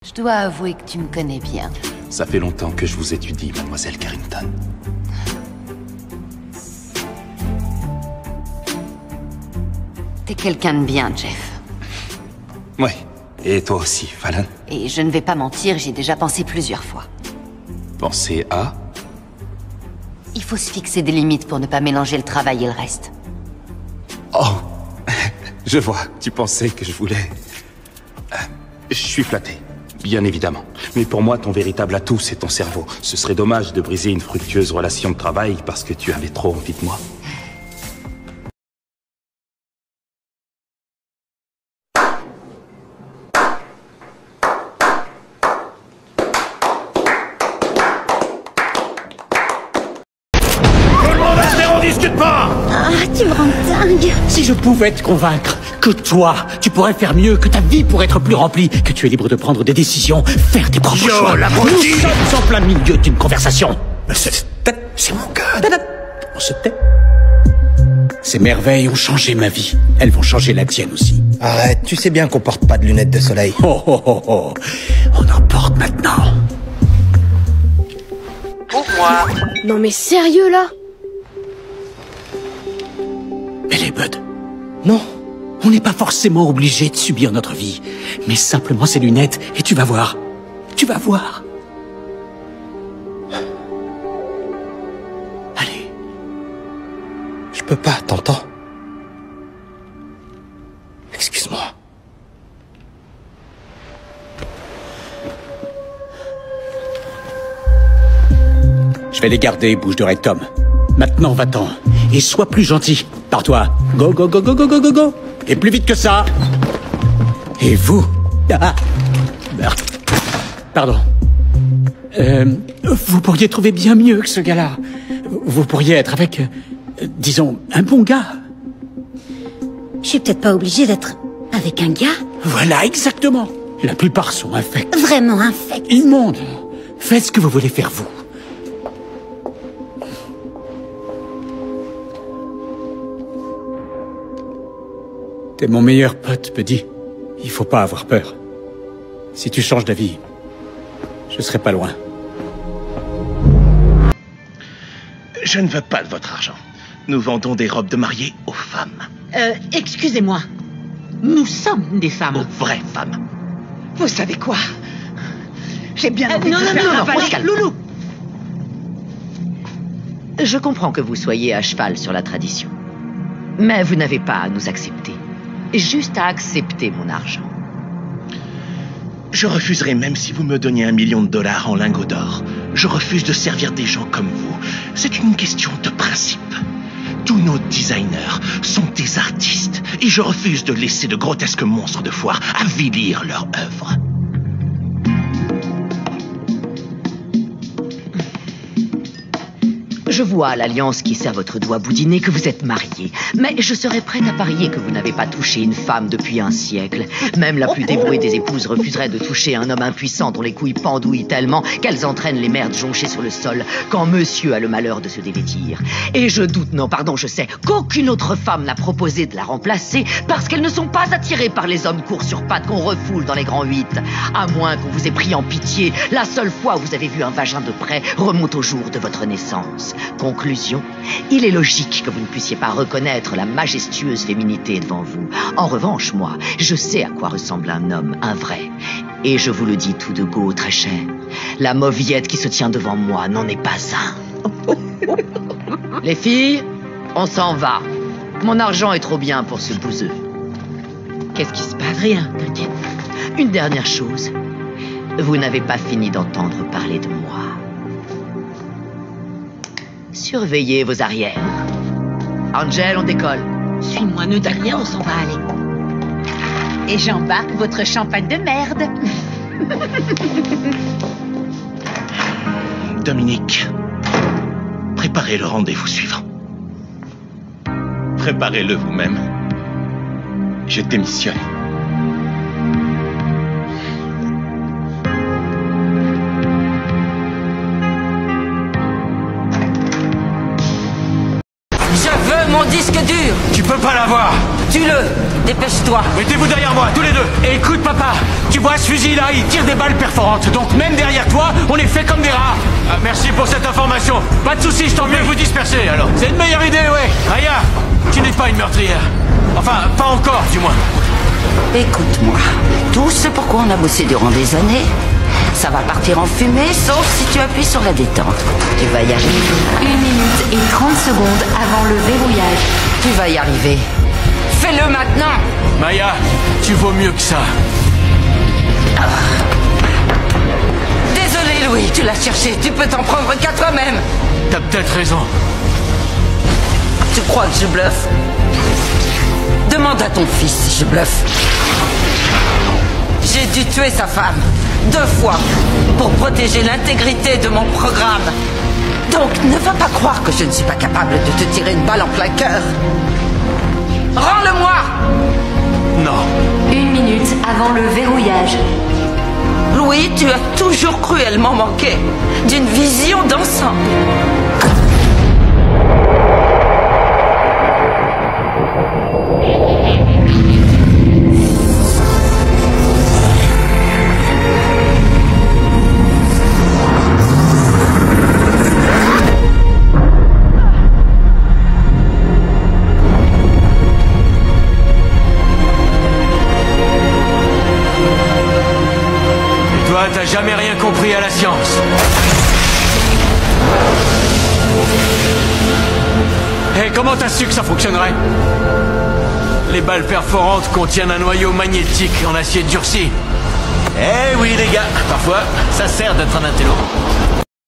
Je dois avouer que tu me connais bien. Ça fait longtemps que je vous étudie, mademoiselle Carrington. T'es quelqu'un de bien, Jeff. Ouais. Et toi aussi, Fallon. Et je ne vais pas mentir, j'y ai déjà pensé plusieurs fois. Pensez à... Il faut se fixer des limites pour ne pas mélanger le travail et le reste. Oh. Je vois. Tu pensais que je voulais... Je suis flatté. Bien évidemment. Mais pour moi, ton véritable atout, c'est ton cerveau. Ce serait dommage de briser une fructueuse relation de travail parce que tu avais trop envie de moi. Ah, tu me rends dingue. Si je pouvais te convaincre que toi, tu pourrais faire mieux, que ta vie pourrait être plus remplie, que tu es libre de prendre des décisions, faire tes propres choix. Nous sommes en plein milieu d'une conversation. C'est mon gars. On se tait. Ces merveilles ont changé ma vie. Elles vont changer la tienne aussi. Arrête, tu sais bien qu'on porte pas de lunettes de soleil. Oh oh oh oh. On en porte maintenant. Pour moi. Non mais sérieux là? Elle est Bud. Non. On n'est pas forcément obligé de subir notre vie. Mais simplement ces lunettes, et tu vas voir. Tu vas voir. Allez. Je peux pas, t'entends? Excuse-moi. Je vais les garder, bouche de rectum. Maintenant, va-t'en. Et sois plus gentil. Pars-toi. Go, go, go, go, go, go, go, go. Et plus vite que ça. Et vous? Ah. Merde. Pardon. Vous pourriez trouver bien mieux que ce gars-là. Vous pourriez être avec, disons, un bon gars. Je suis peut-être pas obligée d'être avec un gars. Voilà, exactement. La plupart sont infects. Vraiment infect. Immonde. Faites ce que vous voulez faire, vous. T'es mon meilleur pote, Buddy. Il faut pas avoir peur. Si tu changes d'avis, je serai pas loin. Je ne veux pas de votre argent. Nous vendons des robes de mariée aux femmes. Excusez-moi. Nous sommes des femmes. Aux vraies femmes. Vous savez quoi? J'ai bien envie non, de non, faire non, un non, balai. on se calme. Loulou. Je comprends que vous soyez à cheval sur la tradition. Mais vous n'avez pas à nous accepter. Juste à accepter mon argent. Je refuserai même si vous me donniez $1 million en lingots d'or. Je refuse de servir des gens comme vous. C'est une question de principe. Tous nos designers sont des artistes. Et je refuse de laisser de grotesques monstres de foire avilir leur œuvre. Je vois à l'alliance qui serre votre doigt boudiner que vous êtes marié. Mais je serais prête à parier que vous n'avez pas touché une femme depuis un siècle. Même la plus dévouée des épouses refuserait de toucher un homme impuissant dont les couilles pendouillent tellement qu'elles entraînent les merdes jonchées sur le sol quand monsieur a le malheur de se dévêtir. Et je doute, non pardon, je sais, qu'aucune autre femme n'a proposé de la remplacer parce qu'elles ne sont pas attirées par les hommes courts sur pattes qu'on refoule dans les grands 8. À moins qu'on vous ait pris en pitié, la seule fois où vous avez vu un vagin de près remonte au jour de votre naissance. Conclusion, il est logique que vous ne puissiez pas reconnaître la majestueuse féminité devant vous. En revanche, moi, je sais à quoi ressemble un homme, un vrai. Et je vous le dis tout de go, très cher, la mauviette qui se tient devant moi n'en est pas un. Les filles, on s'en va. Mon argent est trop bien pour ce bouseux. Qu'est-ce qui se passe? Rien, t'inquiète. Une dernière chose. Vous n'avez pas fini d'entendre parler de moi. Surveillez vos arrières. Angel, on décolle. Suis-moi, ne dis rien, on s'en va aller. Et j'embarque votre champagne de merde. Dominique, préparez le rendez-vous suivant. Préparez-le vous-même. Je démissionne. Je veux mon disque dur. Tu peux pas l'avoir. Tue-le. Dépêche-toi. Mettez-vous derrière moi, tous les deux. Et écoute, papa, tu vois ce fusil-là, il tire des balles perforantes. Donc même derrière toi, on est fait comme des rats. Ah, merci pour cette information. Pas de soucis, je t'en prie. Vous disperser, alors. C'est une meilleure idée, ouais. Raya, tu n'es pas une meurtrière. Enfin, pas encore, du moins. Écoute-moi. Tout ce pourquoi on a bossé durant des années, ça va partir en fumée, sauf si tu appuies sur la détente. Tu vas y arriver. 1 minute et 30 secondes avant le verrouillage. Tu vas y arriver. Fais-le maintenant. Maya, tu vaux mieux que ça. Désolé, Louis, tu l'as cherché. Tu peux t'en prendre qu'à toi-même. T'as peut-être raison. Tu crois que je bluffe? Demande à ton fils si je bluffe. J'ai dû tuer sa femme 2 fois pour protéger l'intégrité de mon programme. Donc ne va pas croire que je ne suis pas capable de te tirer une balle en plein cœur. Rends-le-moi! Non. 1 minute avant le verrouillage. Louis, tu as toujours cruellement manqué d'une vision d'ensemble. T'as jamais rien compris à la science. Hé, comment t'as su que ça fonctionnerait? Les balles perforantes contiennent un noyau magnétique en acier durci. Eh oui les gars, parfois ça sert d'être un intello.